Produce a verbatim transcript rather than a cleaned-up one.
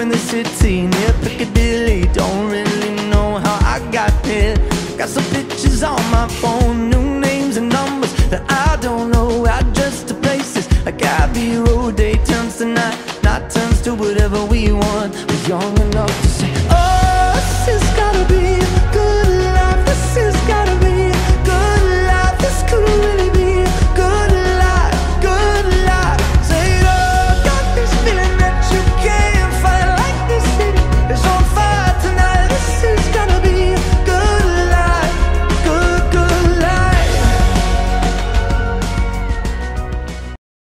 in the city near Piccadilly. Don't really know how I got there. Got some pictures on my phone, new names and numbers that I don't know. Address to places like Abbey Road. Day turns to night, night turns to whatever we want. We're young enough to